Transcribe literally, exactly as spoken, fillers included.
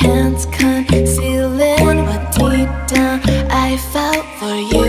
hands concealing what deep down I felt for you.